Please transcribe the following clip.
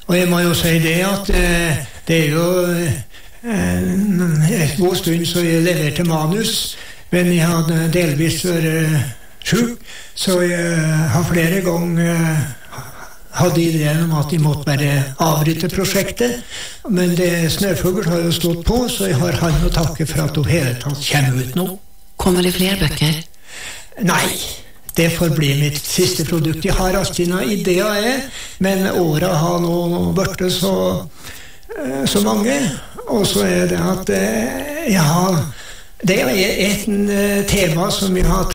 Og jeg må jo si det at det jo et god stund så jeg leverte manus, men jeg hadde delvis vært syk, så jeg har flere ganger hadde ideen om at de måtte bare avbryte prosjektet, men det Snøfugl har jo stått på, så jeg har han å takke for at hun hele tatt kommer ut nå. Kommer det flere bøker? Nei, det får bli mitt siste produkt. Jeg har alltid noen ideer, men året har nå vært så mange, og så det at det et tema som jeg har